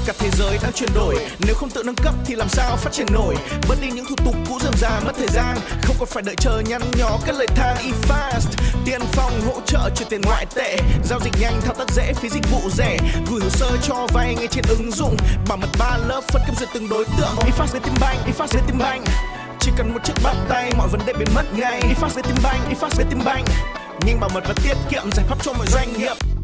cả thế giới đang chuyển đổi. Nếu không tự nâng cấp thì làm sao phát triển nổi. Bớt đi những thủ tục cũ rườm rà mất thời gian, không còn phải đợi chờ nhăn nhó các lời than. eFast tiên phong hỗ trợ chuyển tiền ngoại tệ, giao dịch nhanh thao tác dễ phí dịch vụ rẻ, gửi hồ sơ cho vay ngay trên ứng dụng, bảo mật 3 lớp phân cấp duyệt từng đối tượng. eFast Vietinbank, eFast Vietinbank, chỉ cần một chiếc bắt tay mọi vấn đề biến mất ngay. eFast Vietinbank, eFast Vietinbank, nhanh bảo mật và tiết kiệm giải pháp cho mọi doanh nghiệp.